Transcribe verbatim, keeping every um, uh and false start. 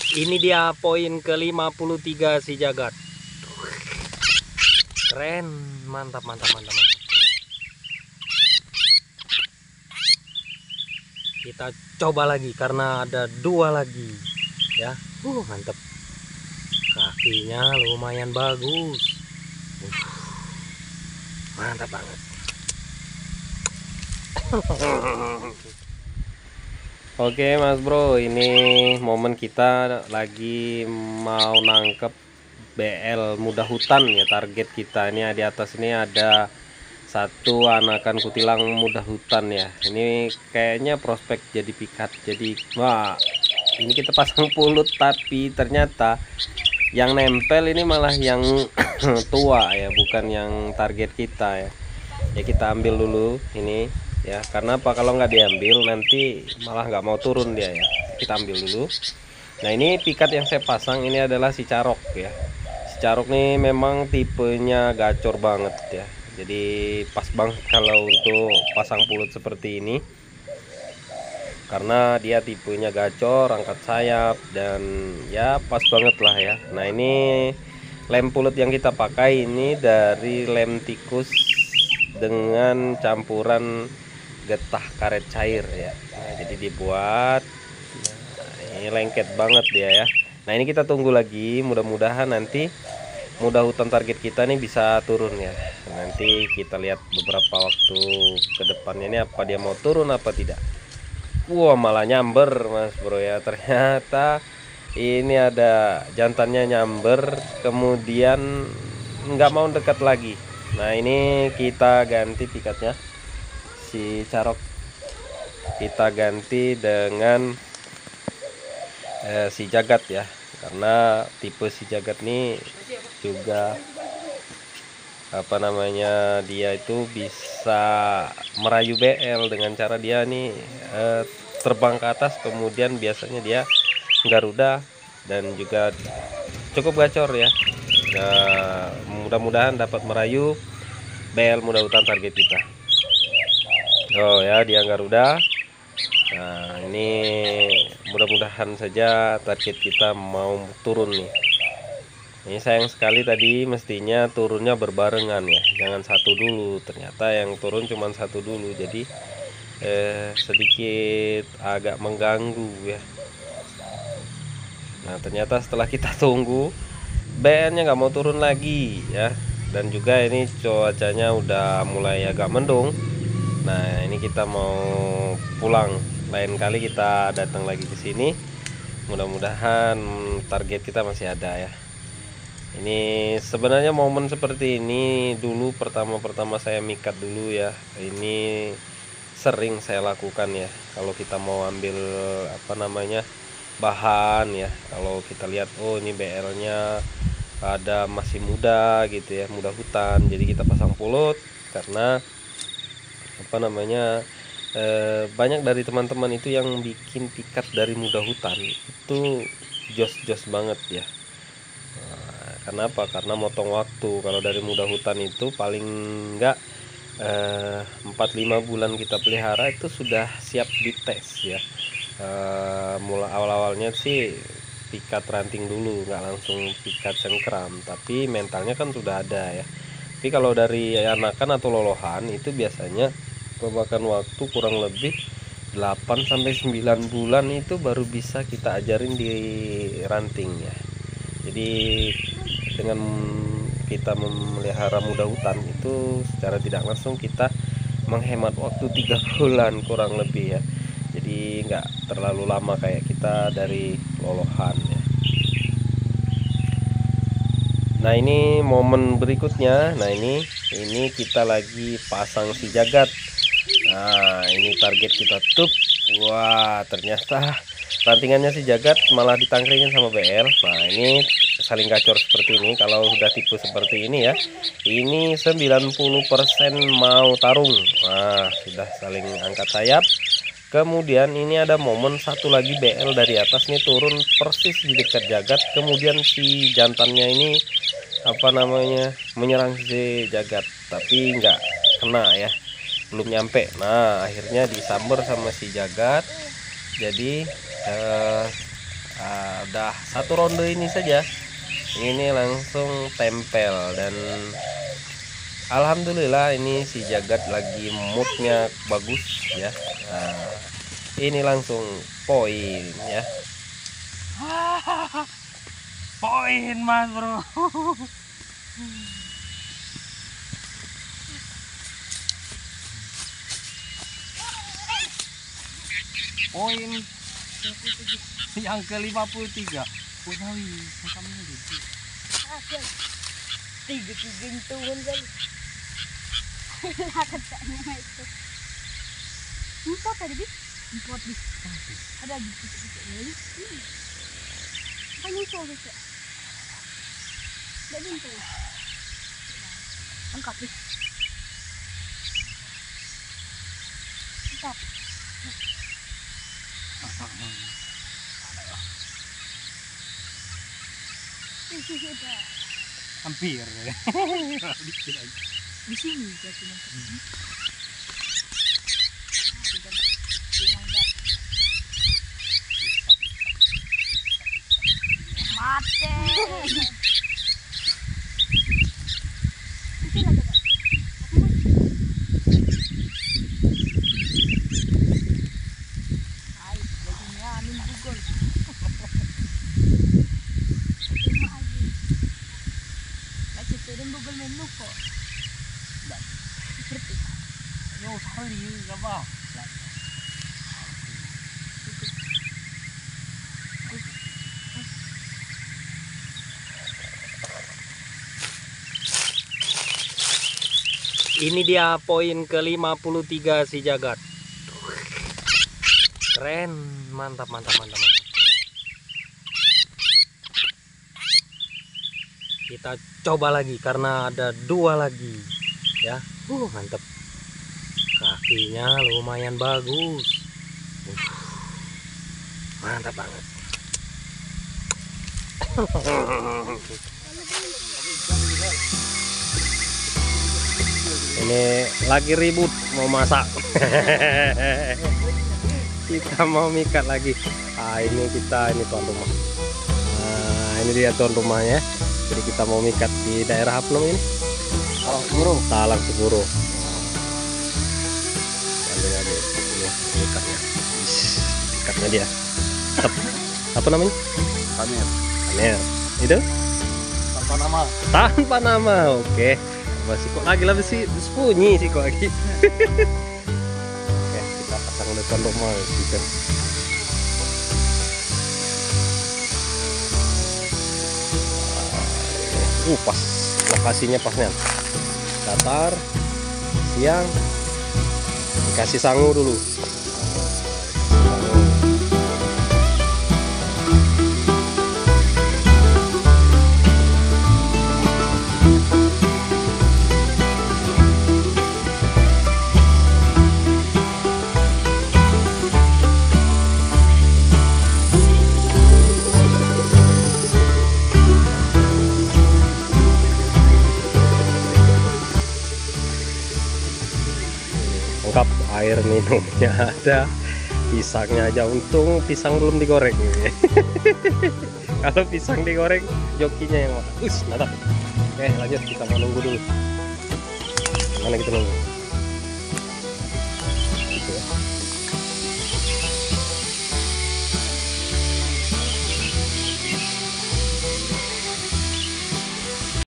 Ini dia poin ke lima puluh tiga si Jagat. Keren, mantap mantap mantap mantap. Kita coba lagi karena ada dua lagi ya. Uh, mantap. Kakinya lumayan bagus. Uh, mantap banget. Oke Mas Bro, ini momen kita lagi mau nangkep B L muda hutan ya. Target kita ini di atas ini ada satu anakan kutilang muda hutan ya. Ini kayaknya prospek jadi pikat. Jadi wah, ini kita pasang pulut tapi ternyata yang nempel ini malah yang tua ya, bukan yang target kita ya. Ya kita ambil dulu ini ya, karena apa, kalau nggak diambil nanti malah nggak mau turun dia ya. Kita ambil dulu. Nah ini pikat yang saya pasang ini adalah si Carok ya. Si Carok nih memang tipenya gacor banget ya, jadi pas banget kalau untuk pasang pulut seperti ini, karena dia tipenya gacor, angkat sayap, dan ya pas banget lah ya. Nah ini lem pulut yang kita pakai ini dari lem tikus dengan campuran getah karet cair ya. Nah, jadi dibuat, nah, ini lengket banget dia ya. Nah ini kita tunggu lagi, mudah-mudahan nanti muda hutan target kita nih bisa turun ya. Nanti kita lihat beberapa waktu ke depannya ini apa dia mau turun apa tidak. Wah malah nyamber Mas Bro ya, ternyata ini ada jantannya nyamber, kemudian nggak mau dekat lagi. Nah ini kita ganti pikatnya, si Carok kita ganti dengan eh, si Jagat ya, karena tipe si Jagat nih juga apa namanya, dia itu bisa merayu B L dengan cara dia nih eh, terbang ke atas, kemudian biasanya dia Garuda dan juga cukup gacor ya. Nah mudah-mudahan dapat merayu B L muda hutan target kita. Oh ya, dia Garuda. Nah ini mudah-mudahan saja target kita mau turun nih. Ini sayang sekali tadi mestinya turunnya berbarengan ya, jangan satu dulu. Ternyata yang turun cuma satu dulu, jadi eh, sedikit agak mengganggu ya. Nah ternyata setelah kita tunggu B N-nya nggak mau turun lagi ya, dan juga ini cuacanya udah mulai agak mendung. Nah ini kita mau pulang, lain kali kita datang lagi ke sini. Mudah-mudahan target kita masih ada ya. Ini sebenarnya momen seperti ini dulu pertama-pertama saya mikat dulu ya, ini sering saya lakukan ya. Kalau kita mau ambil apa namanya bahan ya, kalau kita lihat oh ini B L-nya ada masih muda gitu ya, muda hutan, jadi kita pasang pulut. Karena apa namanya eh, banyak dari teman-teman itu yang bikin pikat dari muda hutan itu jos-jos banget ya. Nah, kenapa? Karena motong waktu. Kalau dari muda hutan itu paling enggak eh, empat lima bulan kita pelihara itu sudah siap dites ya. Eh, mulai awal-awalnya sih pikat ranting dulu, nggak langsung pikat cengkram, tapi mentalnya kan sudah ada ya. Tapi kalau dari anakan atau lolohan itu biasanya memakan waktu kurang lebih delapan sampai sembilan bulan itu baru bisa kita ajarin di ranting ya. Jadi dengan kita memelihara muda hutan itu secara tidak langsung kita menghemat waktu tiga bulan kurang lebih ya. Jadi nggak terlalu lama kayak kita dari lolohan ya. Nah ini momen berikutnya. Nah ini ini kita lagi pasang si Jagat. Nah ini target kita tuh. Wah ternyata rantingannya si Jagat malah ditangkringin sama B L. Nah ini saling gacor seperti ini. Kalau sudah tipe seperti ini ya, ini sembilan puluh persen mau tarung. Nah sudah saling angkat sayap. Kemudian ini ada momen satu lagi B L dari atas nih turun persis di dekat Jagat. Kemudian si jantannya ini apa namanya menyerang si Jagat, tapi nggak kena ya, belum nyampe. Nah akhirnya disamber sama si Jagat. Jadi eh, Nah, udah satu ronde ini saja, ini langsung tempel. Dan alhamdulillah ini si Jagat lagi moodnya bagus ya. Nah, ini langsung poin ya. Poin mas bro. Poin yang ke lima puluh tiga. Punawi, kami ini. Tiga tiga turun kali. Lakat taknya itu. Empat tadi bis? Empat bis. Ada bis bis lagi. Kan nyusul bisa. Tidak bintu. Angkat bis. Angkat. Hampir. Di sini jadi mati. Google menu kok. Enggak. Seperti. Yo, sekali enggak apa. Ini dia poin ke lima puluh tiga si Jagat. Keren, mantap mantap mantap mantap. Kita coba lagi karena ada dua lagi ya. Uh mantap, kakinya lumayan bagus. uh, mantap banget. Ini lagi ribut mau masak. Kita mau mikat lagi. Ah ini kita ini tuan rumah. Nah ini dia tuan rumahnya. Jadi kita mau mikat di daerah apa namanya ini? Talang Seguro. Talang Seguro. Ada ada ini mikatnya. Mikatnya dia. Apa, apa namanya? Pamer. Pamer. Itu? Tanpa nama. Tanpa nama. Oke. Masih kok lagi lah sih sembunyi sih kok lagi. Oke, kita pasang depan rumah gitu. Uh, pas lokasinya pasnya datar, siang, dikasih sangu dulu. Lengkap, air minumnya ada, pisangnya aja, untung pisang belum digoreng. Kalau pisang digoreng jokinya yang makan. Us, mantap. Oke lanjut, kita mau nunggu dulu. Mana kita nunggu?